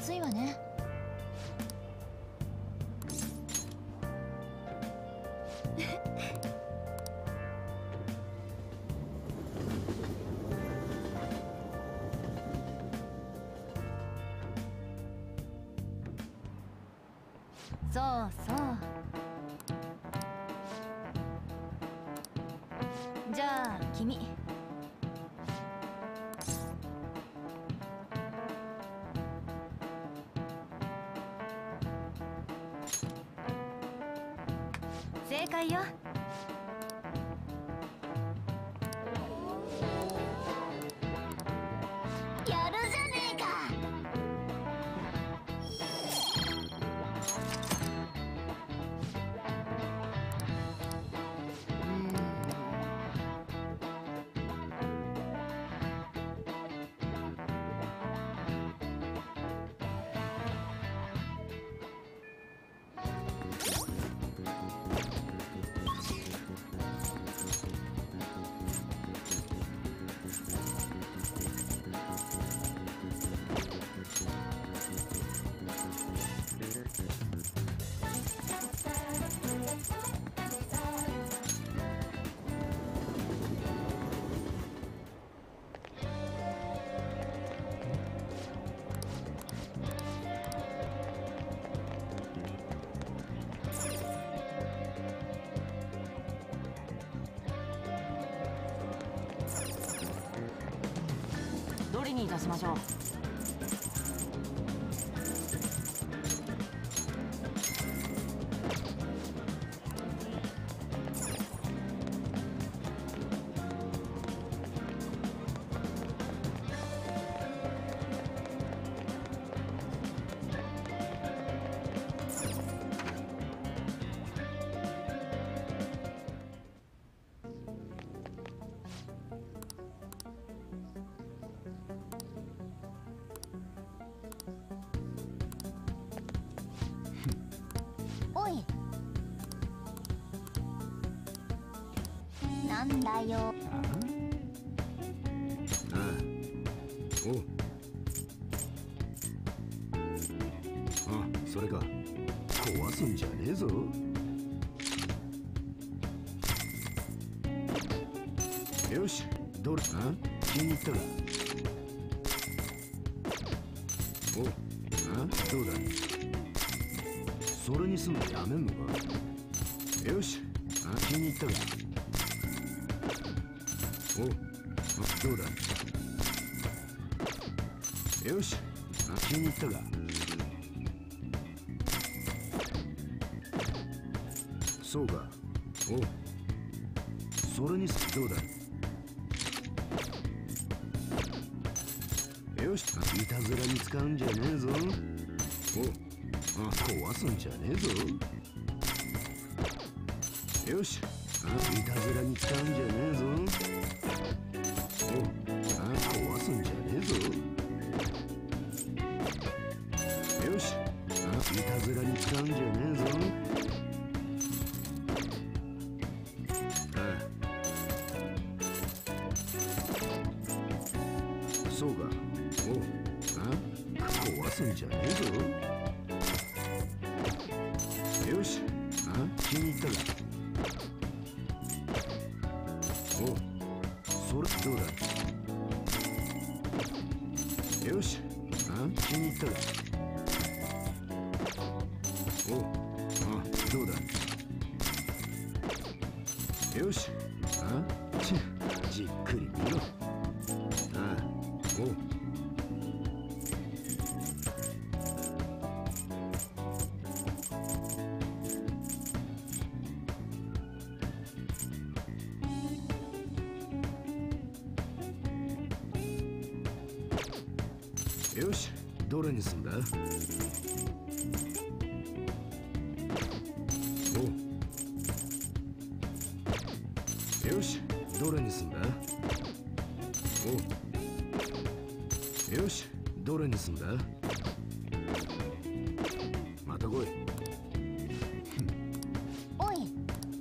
すいわね。そうそう。じゃあ君。正解よ。やるじゃねえか。 どれにいたしましょう。 おい。なんだよ。 おう。あ、それか。壊すんじゃねえぞ。よし、どれ、気に入ったか。おう、どうだ。それにすんのやめんのか。よし、気に入ったか。おう、どうだ。よし、気に入ったか。そうか。おう、それにどうだ。よし、いたずらに使うんじゃねえぞ。おう、壊すんじゃねえぞ。よし、いたずらに使うんじゃねえぞ。おう、壊すんじゃねえぞ。よし、いたずらに使うんじゃねえぞ。そうか。おう、壊すんじゃねえぞ。よし、気に入ったか。おう、それどうだ。よし、気に入ったか。おう、どうだ。よし、じっくり見ろ。おう。よし、どれにすんだ。おう。よし、どれにすんだ。おう。よし、どれにすんだ。また来い。 おい。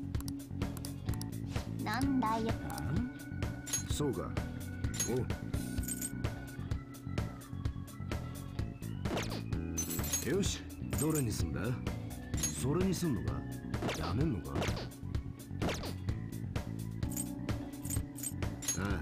なんだよ。 そうか。おう。 よし、どれにすんだ？それにすんのか？やめんのか？ああ、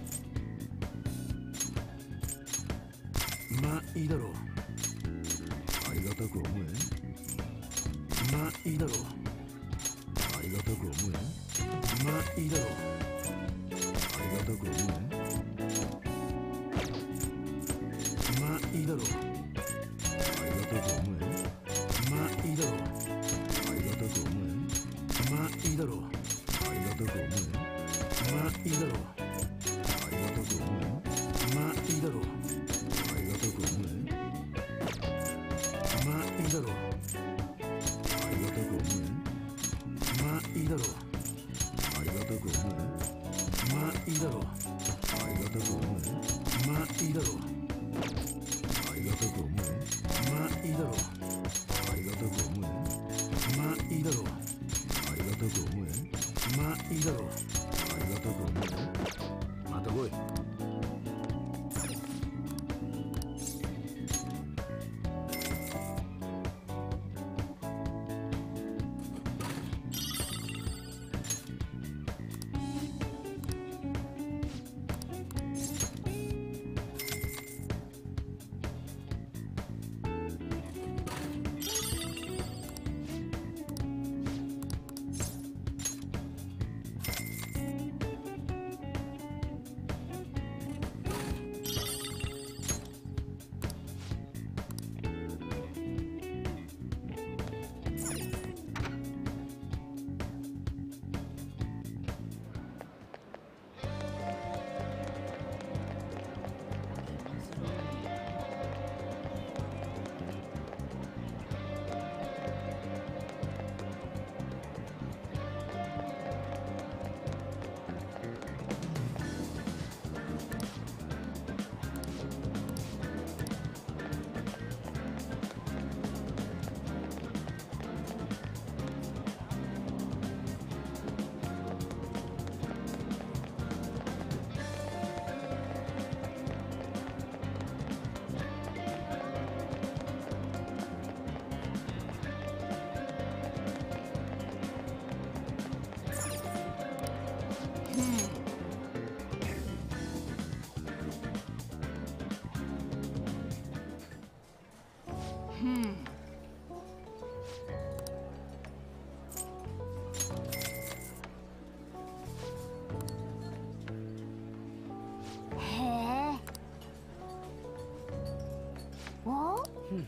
まあいいだろう。ありがたく思え。まあいいだろう。ありがたく思え。まあいいだろう。ありがたく思え。まあいいだろう。ありがたく思え。まあいいだろう。ありがたく思え。まあいいだろう。ありがたく思え。まあいいだろう。ありがたく思え。まあいいだろう。ありがたく思え。まあいいだろう。ありがたく思え。まあいいだろう。ありがたく思え。まあいいだろう。ありがたく思え。まあいいだろう。ありがたく思え。まあいいだろう。ありがたく思え。まあいいだろう。ありがたく思え。まあいいだろう。ありがたく思え。また来い。 へえ。お？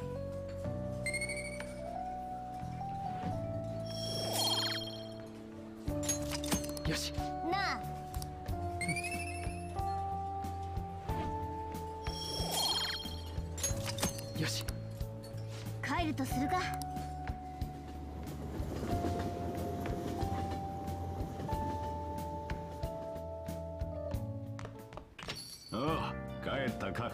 よし。 なあ。 よし。 帰るとするか。 ああ、帰ったか。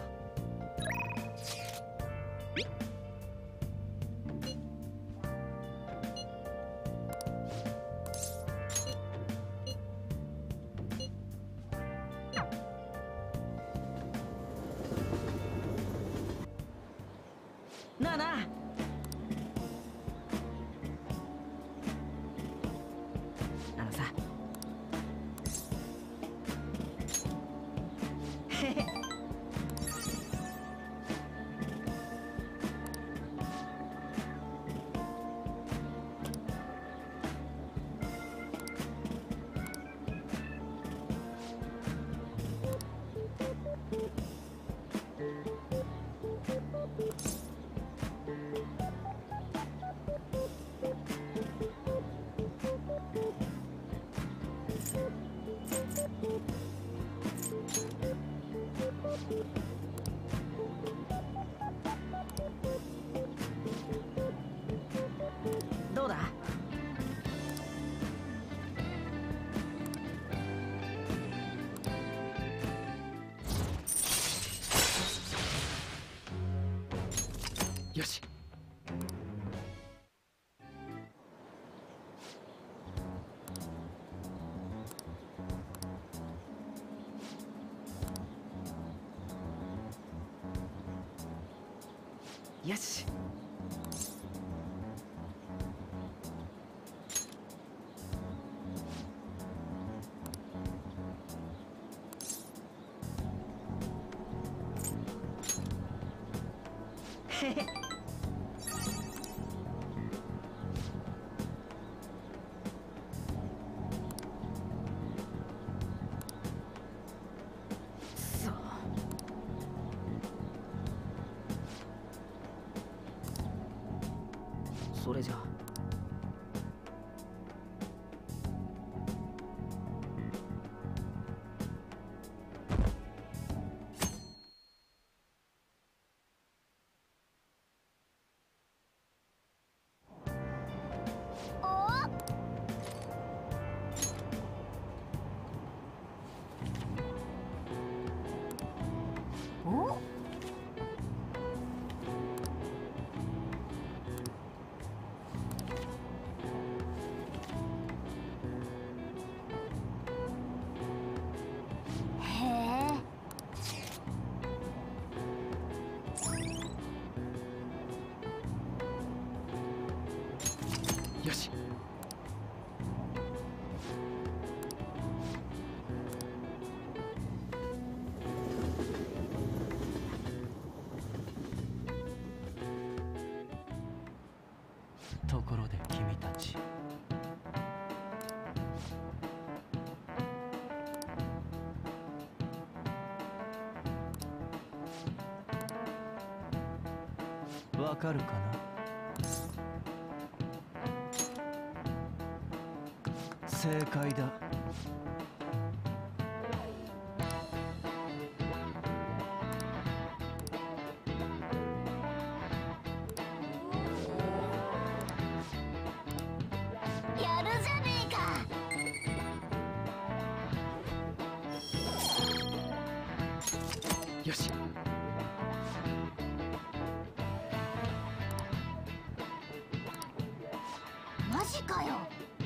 なあなあ。あのさ。へへ。どうだ？よし。よし。 へへ。そう。それじゃあ。 おへえ。 よし。 ところで君たち、わかるかな？正解だ。 やるじゃねえか。 よし。 マジかよ。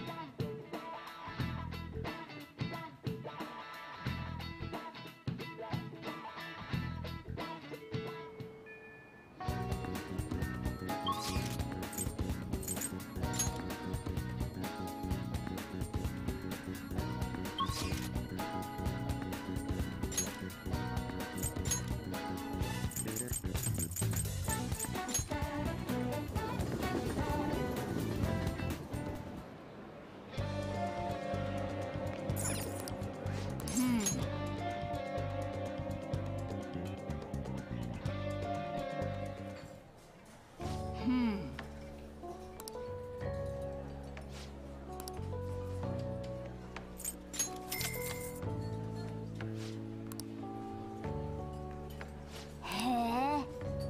へえ。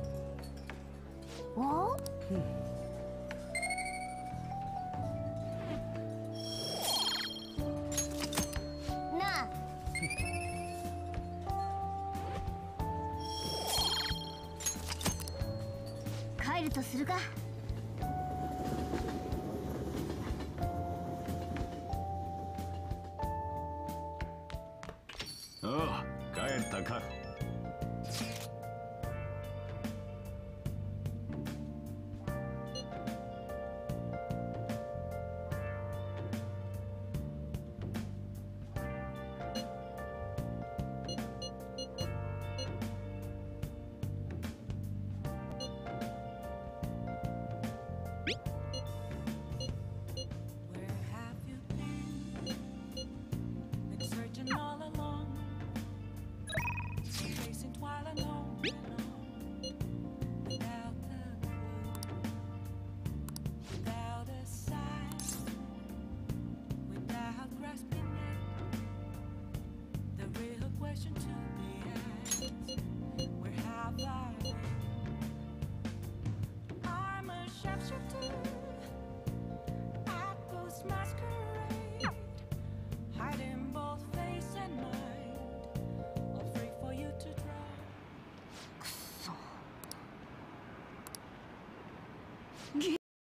おなあ。帰るとするか。 ああ、帰ったか。